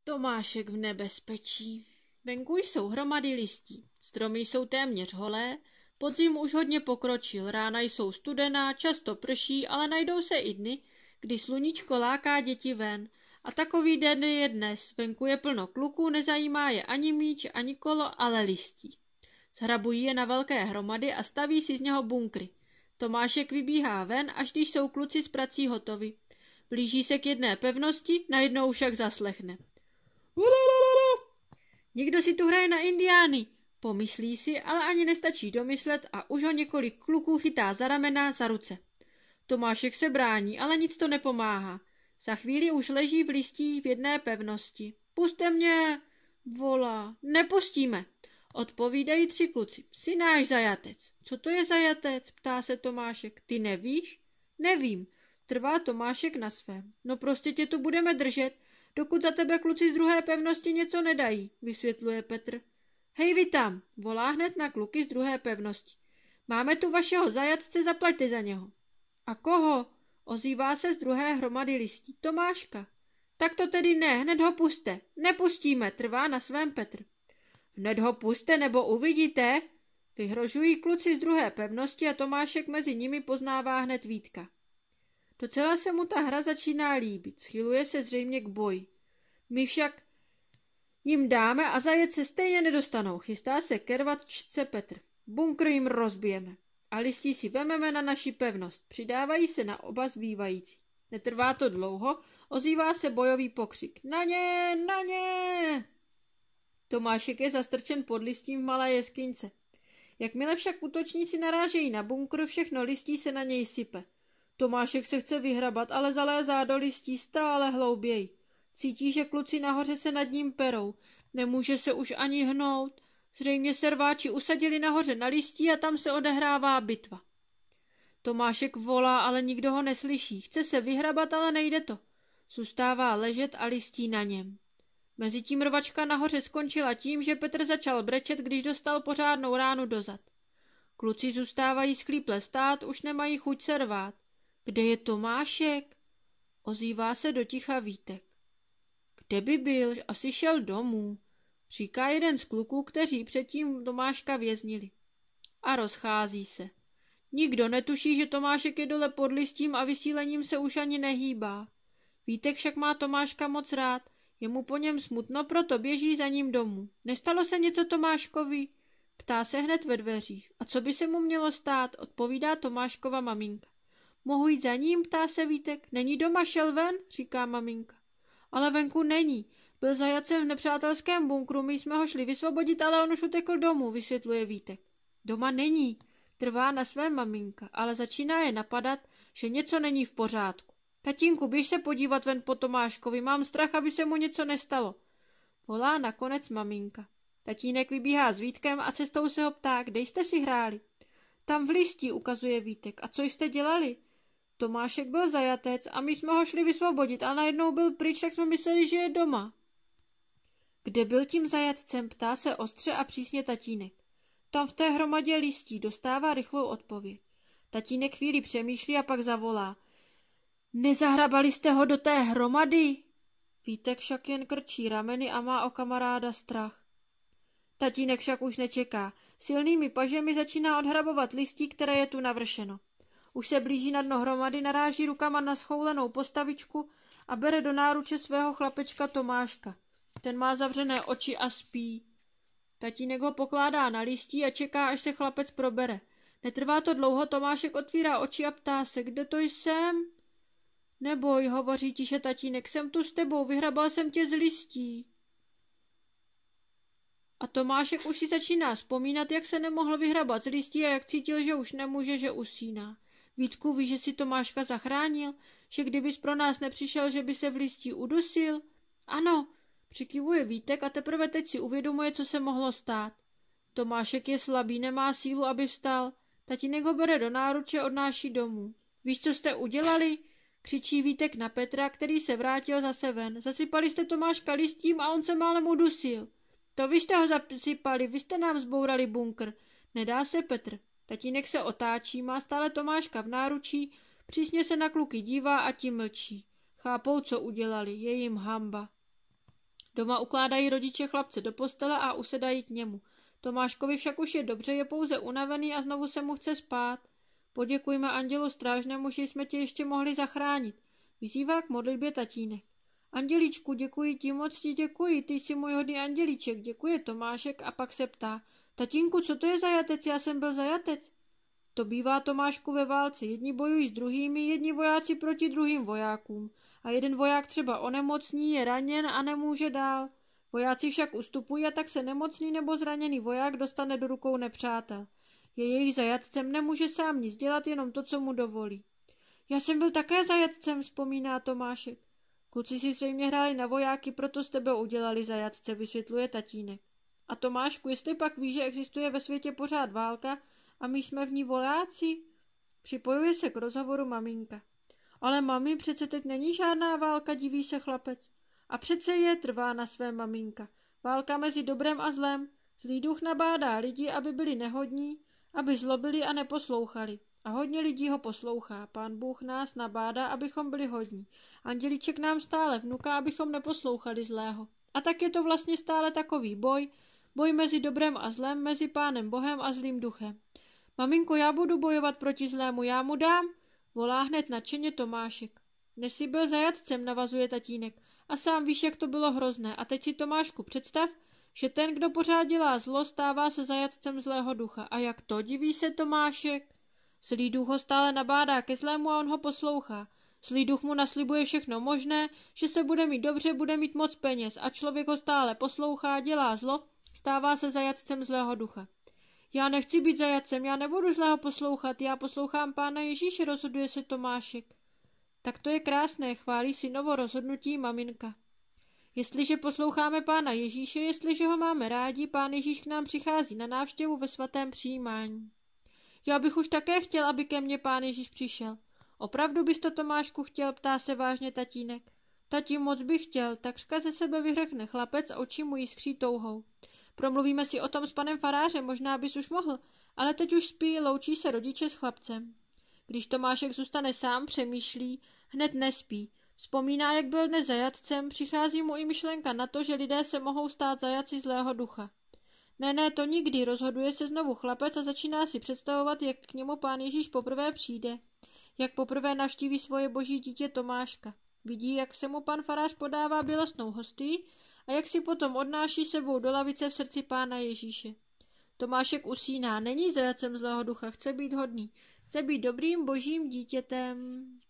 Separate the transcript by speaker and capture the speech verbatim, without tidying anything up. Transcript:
Speaker 1: Tomášek v nebezpečí. Venku jsou hromady listí, stromy jsou téměř holé, podzim už hodně pokročil, rána jsou studená, často prší, ale najdou se i dny, kdy sluníčko láká děti ven. A takový den je dnes, venku je plno kluků, nezajímá je ani míč, ani kolo, ale listí. Zhrabují je na velké hromady a staví si z něho bunkry. Tomášek vybíhá ven, až když jsou kluci s prací hotovi. Blíží se k jedné pevnosti, najednou však zaslechne. Někdo si tu hraje na indiány, pomyslí si, ale ani nestačí domyslet a už ho několik kluků chytá za ramena, za ruce. Tomášek se brání, ale nic to nepomáhá. Za chvíli už leží v listích v jedné pevnosti. Pusťte mě, volá. Nepustíme, odpovídají tři kluci. Jsi náš zajatec. Co to je zajatec, ptá se Tomášek. Ty nevíš? Nevím, trvá Tomášek na svém. No prostě tě tu budeme držet, dokud za tebe kluci z druhé pevnosti něco nedají, vysvětluje Petr. Hej vy tam, volá hned na kluky z druhé pevnosti. Máme tu vašeho zajatce, zaplaťte za něho. A koho? Ozývá se z druhé hromady listí. Tomáška. Tak to tedy ne, hned ho puste. Nepustíme, trvá na svém Petr. Hned ho puste, nebo uvidíte, vyhrožují kluci z druhé pevnosti a Tomášek mezi nimi poznává hned Vítka. Docela se mu ta hra začíná líbit, schyluje se zřejmě k boji. My však jim dáme a zajet se stejně nedostanou, chystá se ke rvačce Petr. Bunkr jim rozbijeme a listí si vememe na naši pevnost, přidávají se na oba zbývající. Netrvá to dlouho, ozývá se bojový pokřik. Na ně, na ně! Tomášek je zastrčen pod listím v malé jeskyňce. Jakmile však útočníci narážejí na bunkr, všechno listí se na něj sype. Tomášek se chce vyhrabat, ale zalézá do listí stále hlouběji. Cítí, že kluci nahoře se nad ním perou. Nemůže se už ani hnout. Zřejmě se rváči usadili nahoře na listí a tam se odehrává bitva. Tomášek volá, ale nikdo ho neslyší. Chce se vyhrabat, ale nejde to. Zůstává ležet a listí na něm. Mezitím rvačka nahoře skončila tím, že Petr začal brečet, když dostal pořádnou ránu do zad. Kluci zůstávají sklíple stát, už nemají chuť se rvát. Kde je Tomášek? Ozývá se do ticha Vítek. Kde by byl? Asi šel domů, říká jeden z kluků, kteří předtím Tomáška věznili. A rozchází se. Nikdo netuší, že Tomášek je dole pod listím a vysílením se už ani nehýbá. Vítek však má Tomáška moc rád, je mu po něm smutno, proto běží za ním domů. Nestalo se něco Tomáškovi? Ptá se hned ve dveřích. A co by se mu mělo stát? Odpovídá Tomáškova maminka. Mohu jít za ním, ptá se Vítek. Není doma, šel ven, říká maminka. Ale venku není. Byl zajatcem v nepřátelském bunkru, my jsme ho šli vysvobodit, ale on už utekl domů, vysvětluje Vítek. Doma není, trvá na svém maminka, ale začíná je napadat, že něco není v pořádku. Tatínku, běž se podívat ven po Tomáškovi, mám strach, aby se mu něco nestalo. Volá nakonec maminka. Tatínek vybíhá s Vítkem a cestou se ho ptá, kde jste si hráli. Tam v listí, ukazuje Vítek. A co jste dělali? Tomášek byl zajatec a my jsme ho šli vysvobodit a najednou byl pryč, tak jsme mysleli, že je doma. Kde byl tím zajatcem, ptá se ostře a přísně tatínek. Tam v té hromadě listí, dostává rychlou odpověď. Tatínek chvíli přemýšlí a pak zavolá. Nezahrabali jste ho do té hromady? Vítek však jen krčí rameny a má o kamaráda strach. Tatínek však už nečeká. Silnými pažemi začíná odhrabovat listí, které je tu navršeno. Už se blíží na dno hromady, naráží rukama na schoulenou postavičku a bere do náruče svého chlapečka Tomáška. Ten má zavřené oči a spí. Tatínek ho pokládá na listí a čeká, až se chlapec probere. Netrvá to dlouho, Tomášek otvírá oči a ptá se, kde to jsem? Neboj, hovoří tiše tatínek, jsem tu s tebou, vyhrabal jsem tě z listí. A Tomášek už si začíná vzpomínat, jak se nemohl vyhrabat z listí a jak cítil, že už nemůže, že usíná. Vítku, víš, že si Tomáška zachránil? Že kdybys pro nás nepřišel, že by se v listí udusil? Ano, přikyvuje Vítek a teprve teď si uvědomuje, co se mohlo stát. Tomášek je slabý, nemá sílu, aby vstal. Tatínek ho bere do náruče, odnáší domů. Víš, co jste udělali? Křičí Vítek na Petra, který se vrátil zase ven. Zasypali jste Tomáška listím a on se málem udusil. To vy jste ho zasypali, vy jste nám zbourali bunkr. Nedá se, Petr. Tatínek se otáčí, má stále Tomáška v náručí, přísně se na kluky dívá a ti mlčí. Chápou, co udělali, je jim hamba. Doma ukládají rodiče chlapce do postele a usedají k němu. Tomáškovi však už je dobře, je pouze unavený a znovu se mu chce spát. Poděkujme andělu strážnému, že jsme tě ještě mohli zachránit. Vyzývá k modlitbě tatínek. Andělíčku, děkuji ti, moc ti děkuji, ty jsi můj hodný andělíček, děkuje Tomášek a pak se ptá. Tatínku, co to je zajatec, já jsem byl zajatec. To bývá, Tomášku, ve válce, jedni bojují s druhými, jedni vojáci proti druhým vojákům. A jeden voják třeba onemocní, je raněn a nemůže dál. Vojáci však ustupují a tak se nemocný nebo zraněný voják dostane do rukou nepřátel. Je jejich zajatcem, nemůže sám nic dělat, jenom to, co mu dovolí. Já jsem byl také zajatcem, vzpomíná Tomášek. Kluci si zřejmě hráli na vojáky, proto s tebe udělali zajatce, vysvětluje tatínek. A Tomášku, jestli pak víš, že existuje ve světě pořád válka a my jsme v ní vojáci? Připojuje se k rozhovoru maminka. Ale mami, přece teď není žádná válka, diví se chlapec. A přece je, trvá na své maminka. Válka mezi dobrem a zlem. Zlý duch nabádá lidi, aby byli nehodní, aby zlobili a neposlouchali. A hodně lidí ho poslouchá. Pán Bůh nás nabádá, abychom byli hodní. Andělíček nám stále vnuká, abychom neposlouchali zlého. A tak je to vlastně stále takový boj, boj mezi dobrem a zlem, mezi Pánem Bohem a zlým duchem. Maminko, já budu bojovat proti zlému, já mu dám, volá hned nadšeně Tomášek. Dnes jsi byl zajatcem, navazuje tatínek. A sám víš, jak to bylo hrozné. A teď si, Tomášku, představ, že ten, kdo pořád dělá zlo, stává se zajatcem zlého ducha. A jak to, diví se Tomášek? Zlý duch ho stále nabádá ke zlému a on ho poslouchá. Zlý duch mu naslibuje všechno možné, že se bude mít dobře, bude mít moc peněz a člověk ho stále poslouchá, dělá zlo, stává se zajatcem zlého ducha. Já nechci být zajatcem, já nebudu zlého poslouchat, já poslouchám Pána Ježíše, rozhoduje se Tomášek. Tak to je krásné, chválí synovo rozhodnutí maminka. Jestliže posloucháme Pána Ježíše, jestliže ho máme rádi, Pán Ježíš k nám přichází na návštěvu ve svatém přijímání. Já bych už také chtěl, aby ke mně Pán Ježíš přišel. Opravdu bys to, Tomášku, chtěl, ptá se vážně tatínek. Tati, moc bych chtěl, takřka ze sebe vyhrkne chlapec a oči mu jiskří touhou. Promluvíme si o tom s panem farářem, možná bys už mohl, ale teď už spí, loučí se rodiče s chlapcem. Když Tomášek zůstane sám, přemýšlí, hned nespí. Vzpomíná, jak byl dnes zajatcem, přichází mu i myšlenka na to, že lidé se mohou stát zajaci zlého ducha. Ne, ne, to nikdy, rozhoduje se znovu chlapec a začíná si představovat, jak k němu Pán Ježíš poprvé přijde, jak poprvé navštíví svoje boží dítě Tomáška. Vidí, jak se mu pan farář podává bělostnou hostí a jak si potom odnáší sebou do lavice v srdci Pána Ježíše. Tomášek usíná, není zajacem zlého ducha, chce být hodný, chce být dobrým božím dítětem.